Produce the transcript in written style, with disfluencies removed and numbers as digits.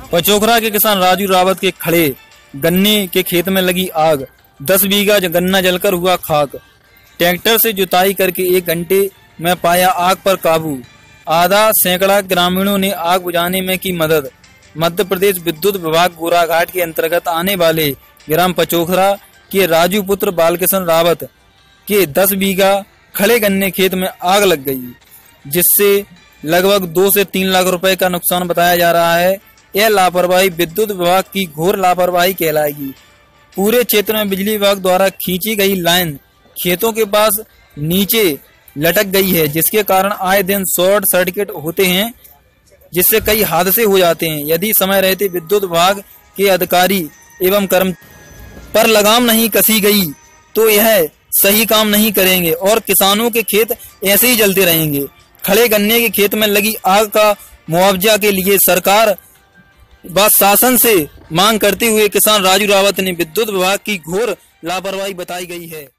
पचोखरा के किसान राजू रावत के खड़े गन्ने के खेत में लगी आग, 10 बीघा गन्ना जलकर हुआ खाक। ट्रैक्टर से जुताई करके 1 घंटे में पाया आग पर काबू, आधा सैकड़ा ग्रामीणों ने आग बुझाने में की मदद। मध्य प्रदेश विद्युत विभाग गोराघाट के अंतर्गत आने वाले ग्राम पचोखरा के राजू पुत्र बालकिशन रावत के 10 बीघा खड़े गन्ने खेत में आग लग गई, जिससे लगभग 2 से 3 लाख रुपए का नुकसान बताया जा रहा है। यह लापरवाही विद्युत विभाग की घोर लापरवाही कहलाएगी। पूरे क्षेत्र में बिजली विभाग द्वारा खींची गई लाइन खेतों के पास नीचे लटक गई है, जिसके कारण आए दिन शॉर्ट सर्किट होते हैं, जिससे कई हादसे हो जाते हैं। यदि समय रहते विद्युत विभाग के अधिकारी एवं कर्मचारी पर लगाम नहीं कसी गई तो यह सही काम नहीं करेंगे और किसानों के खेत ऐसे ही जलते रहेंगे। खड़े गन्ने के खेत में लगी आग का मुआवजा के लिए सरकार व शासन से मांग करते हुए किसान राजू रावत ने विद्युत विभाग की घोर लापरवाही बताई गई है।